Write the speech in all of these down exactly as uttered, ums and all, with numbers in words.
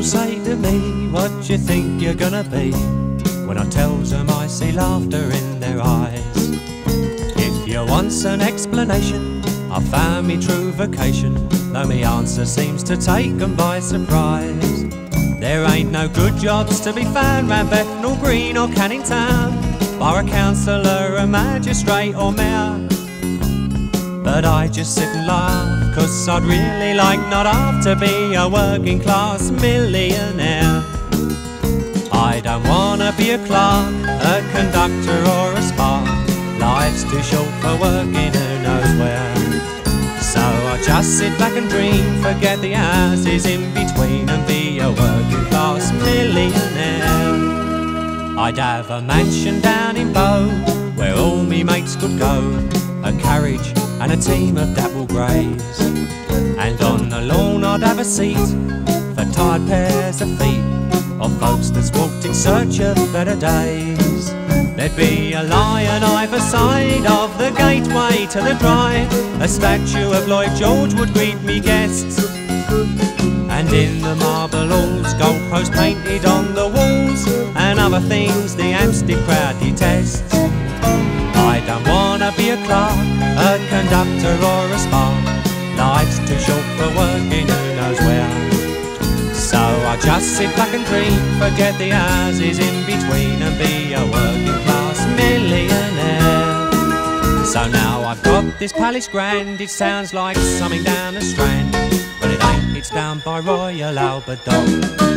say to me, what do you think you're gonna be? When I tells them I see laughter in their eyes. If you want an explanation, I found me true vocation, though me answer seems to take them by surprise. There ain't no good jobs to be found round Bethnal Green or Canning Town, bar a councillor, a magistrate or mayor. But I just sit and laugh, 'cause I'd really like not half to be a working class millionaire. I don't wanna be a clerk, a conductor or a spark. Life's too short for working who knows where. So I just sit back and dream, forget the houses in between, and be a working class millionaire. I'd have a mansion down in Bow, where all me mates could go, a carriage and a team of dapple greys. And on the lawn I'd have a seat for tired pairs of feet, of folks that's walked in search of better days. There'd be a lion either side of the gateway to the drive, a statue of Lloyd George would greet me guests, and in the marble halls, gold posts painted on the walls, and other things the Hampstead crowd detests. I don't wanna be a clerk, a conductor or a spark. Life's too short for working who knows where. So I just sit back and dream, forget the houses in between, and be a working class millionaire. So now I've got this palace grand, it sounds like something down the Strand, but it ain't, it's down by Royal Albert Dock.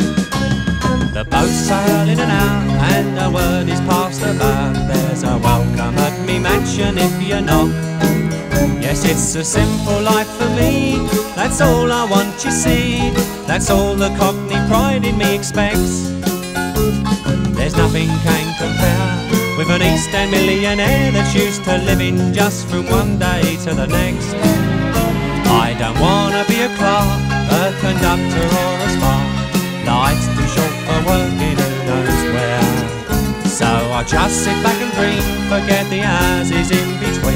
The boats sail in and out, and the word is passed about, there's a welcome at me mansion if you knock. Yes, it's a simple life for me, that's all I want, you see. That's all the Cockney pride in me expects. There's nothing can compare with an East End millionaire that's used to living just from one day to the next. I don't wanna be a clerk, a conductor or a spark. Life's too short for working who knows where. So I just sit back and dream, forget the houses in between.